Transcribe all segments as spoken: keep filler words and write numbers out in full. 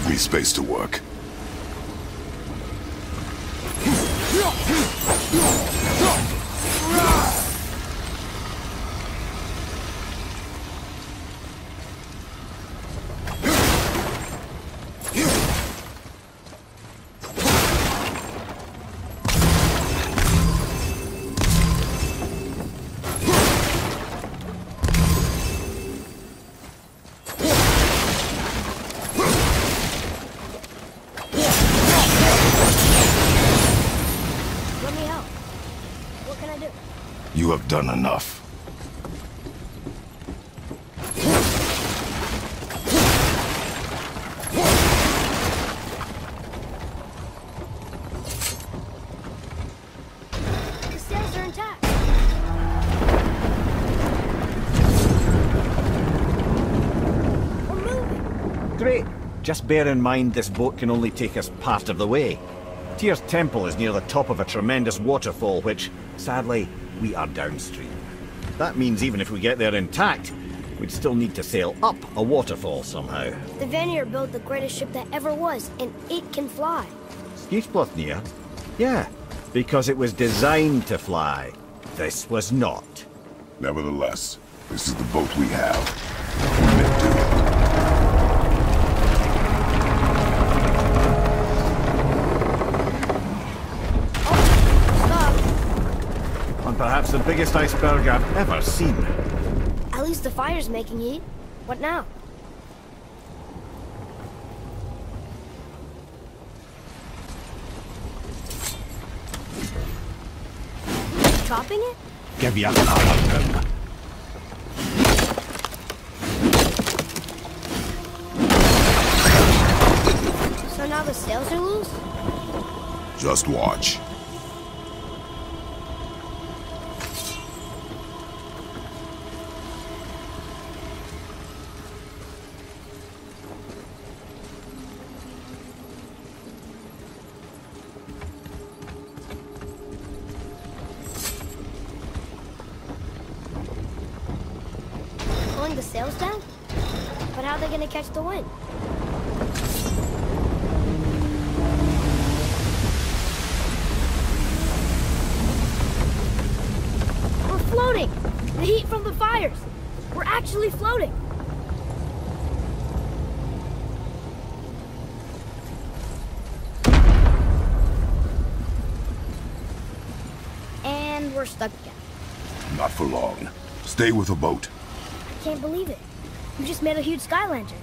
Give me space to work. You have done enough. The sails are intact. We're moving. Great. Just bear in mind this boat can only take us part of the way. Tyr's temple is near the top of a tremendous waterfall, which, sadly, we are downstream. That means even if we get there intact, we'd still need to sail up a waterfall somehow. The Vanir built the greatest ship that ever was, and it can fly. Skifblathnir? Yeah, because it was designed to fly. This was not. Nevertheless, this is the boat we have. Commit to it. Perhaps the biggest iceberg I've ever seen. At least the fire's making heat. What now? Chopping it? Give you another. So now the sails are loose? Just watch. Pulling the sails down? But how are they gonna catch the wind? We're floating! The heat from the fires! We're actually floating! And we're stuck again. Not for long. Stay with the boat. I can't believe it. You just made a huge sky lantern.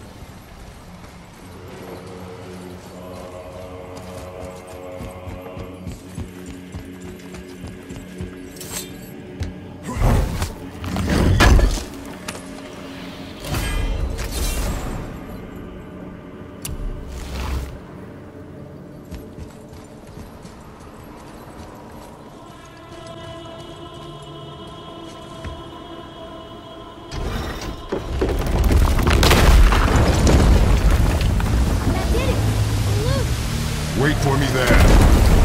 Wait for me there.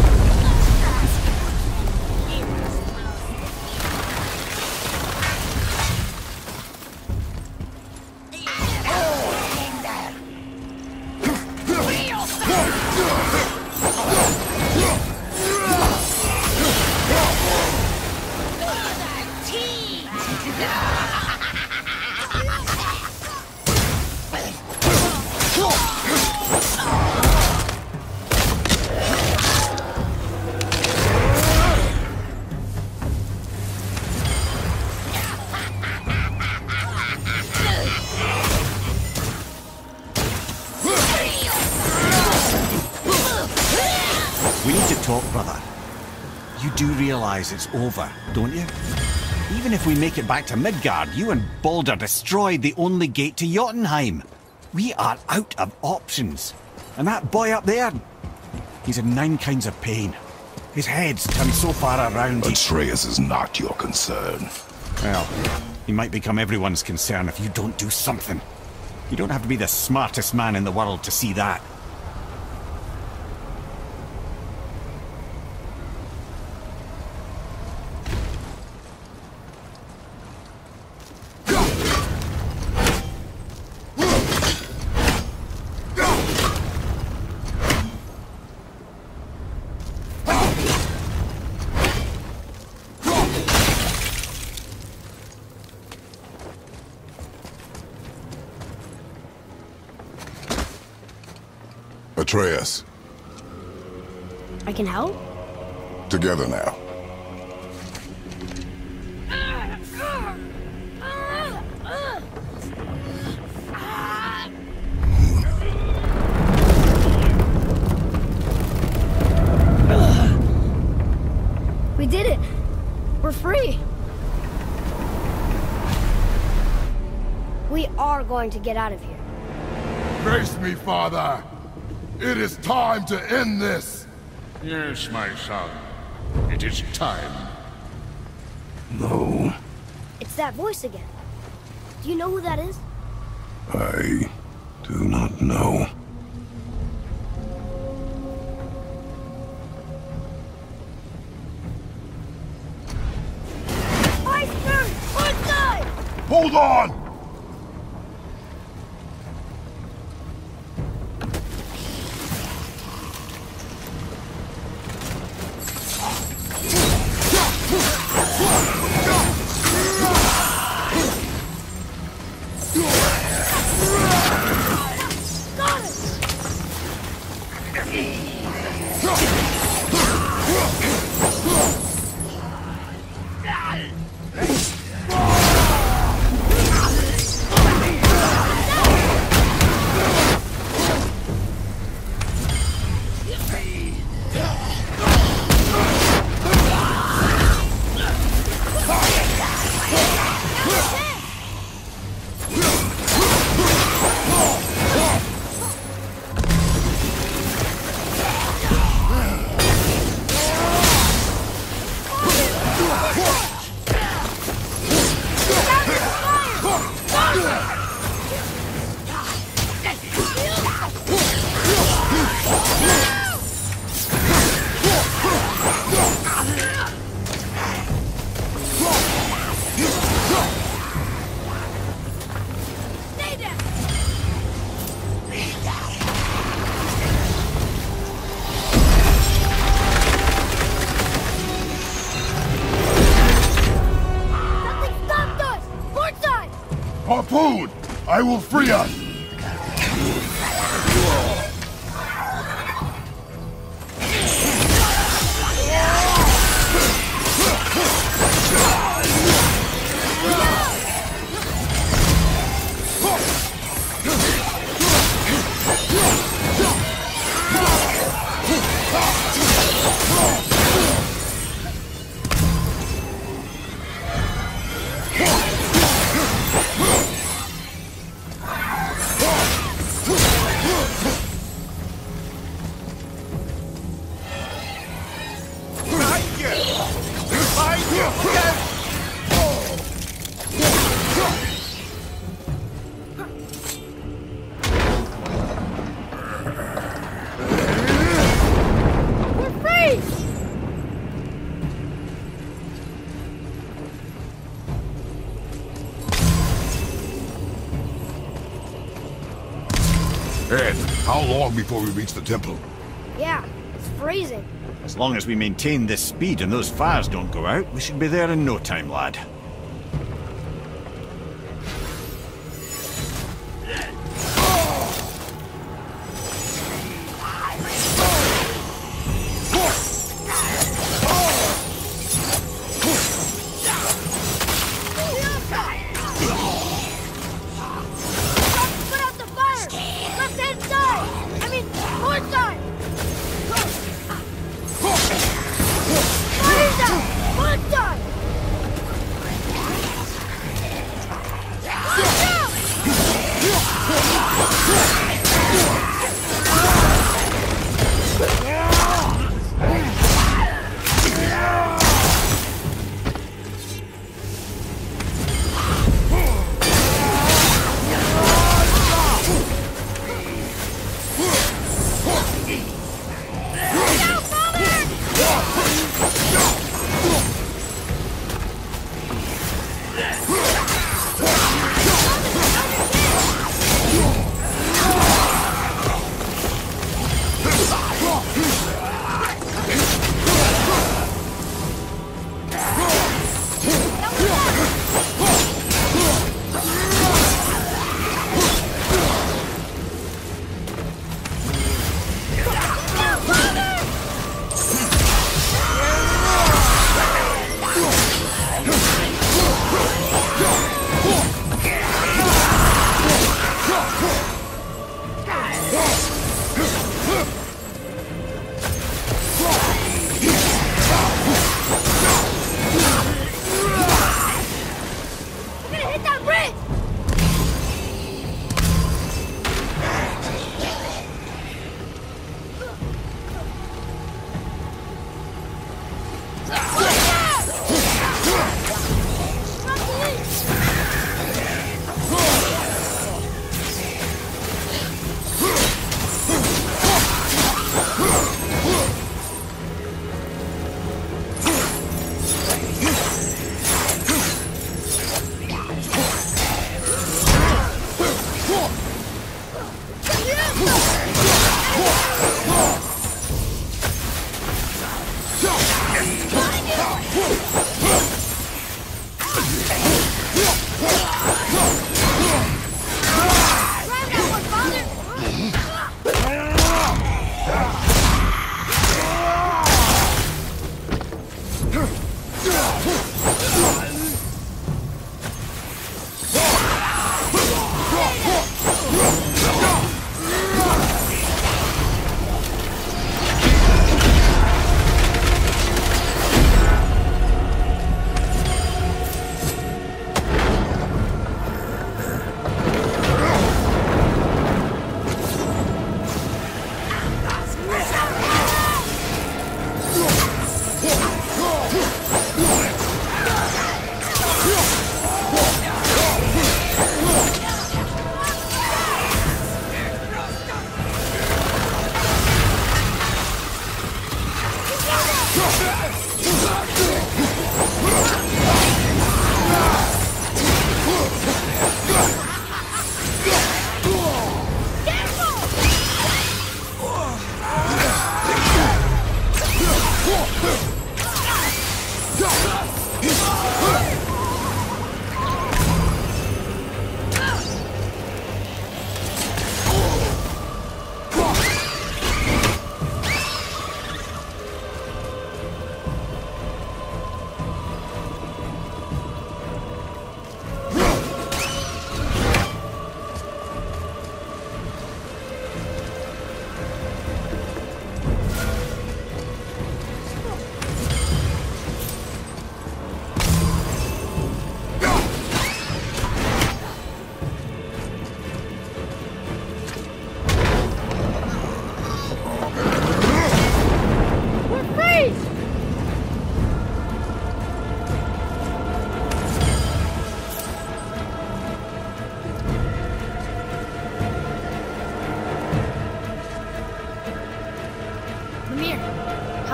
We need to talk, brother. You do realize it's over, don't you? Even if we make it back to Midgard, you and Baldur destroyed the only gate to Jotunheim. We are out of options. And that boy up there, he's in nine kinds of pain. His head's turned so far around he... Atreus is not your concern. Well, he might become everyone's concern if you don't do something. You don't have to be the smartest man in the world to see that. Go! Atreus. I can help? Together now. We did it! We're free! We are going to get out of here. Grace me, Father! It is time to end this! Yes, my son. It is time. No, It's that voice again. Do you know who that is? I do not know. Iceberg! One side! Hold on! Got it! Stay down! Something stopped us! Port side! Harpoon! I will free us! We're free! Ed, how long before we reach the temple? Yeah, it's freezing. As long as we maintain this speed and those fires don't go out, we should be there in no time, lad. Put out the fire! Left hand side! I mean, port side! Fire down! Port side! Watch out!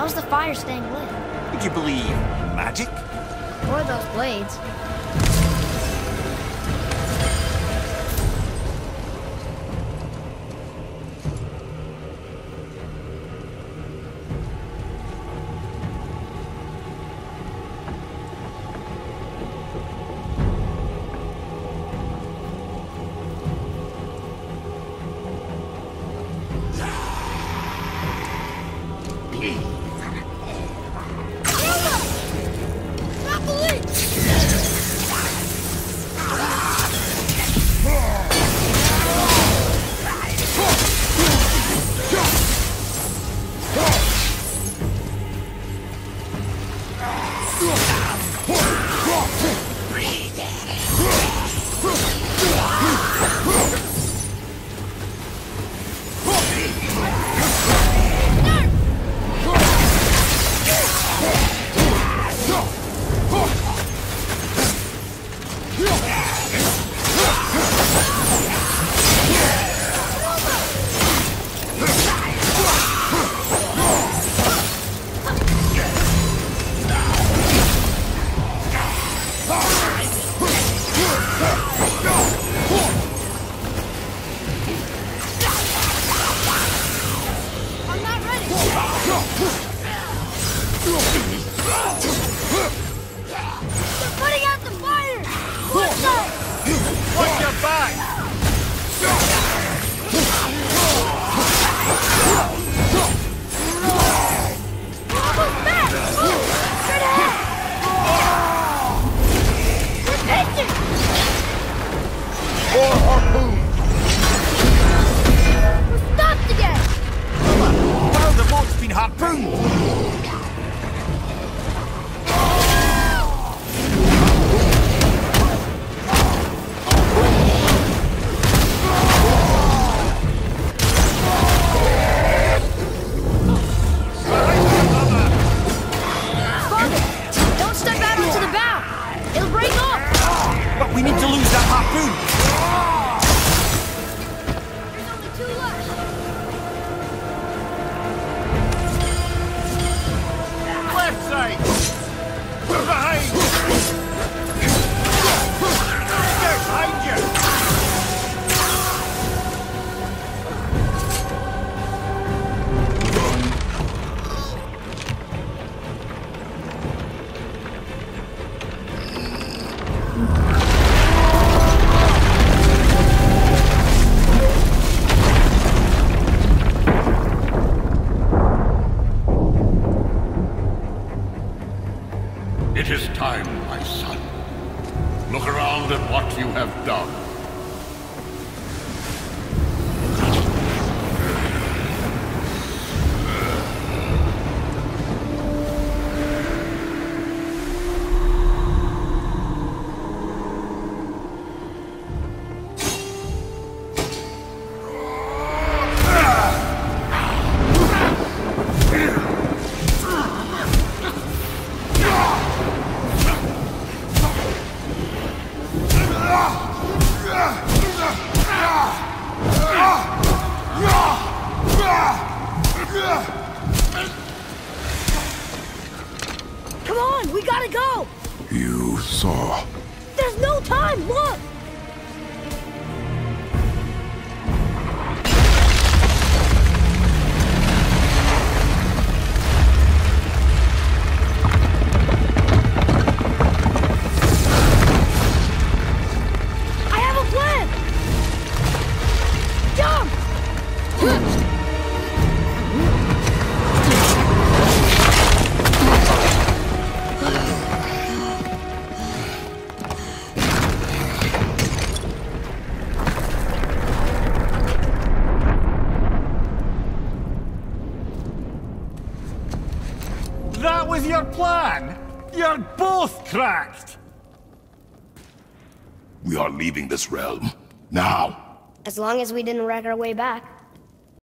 How's the fire staying lit? Would you believe magic? Or those blades? It is time, my son. Look around at what you have done. Come on, we gotta go! You saw. There's no time, look! I have a plan! Jump! That was your plan? You're both cracked! We are leaving this realm. Now. As long as we didn't wreck our way back.